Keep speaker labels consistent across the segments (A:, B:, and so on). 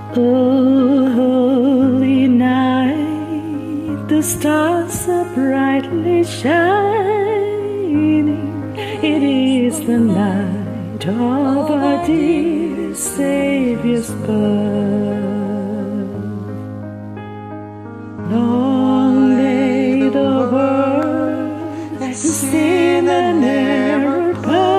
A: Oh, holy night, the stars are brightly shining. It is the night of our dear Savior's birth. Long lay the world in sin and error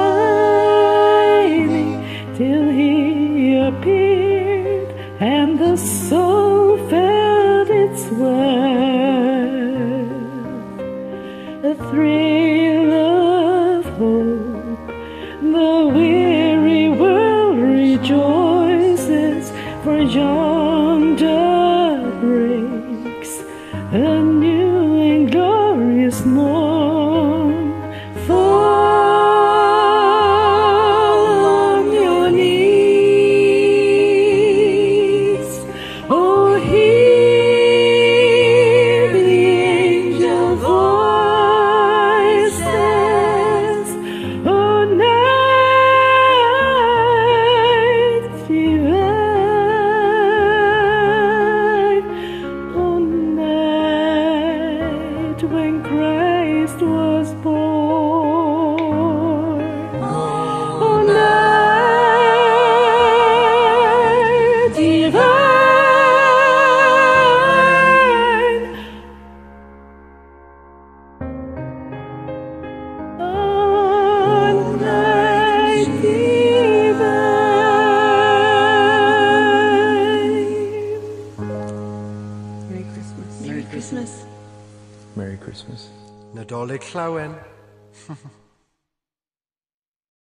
A: pining, till He appeared and the soul felt its worth. A thrill of hope, the weary world rejoices, for yonder breaks a new and glorious morn. Fall on your knees, oh, hear the angel voices, oh, night divine, oh, night when Christ was born, oh, night divine, oh, night divine.
B: Merry Christmas.
C: Merry Christmas.
D: Merry Christmas.
E: Nadolig llawen.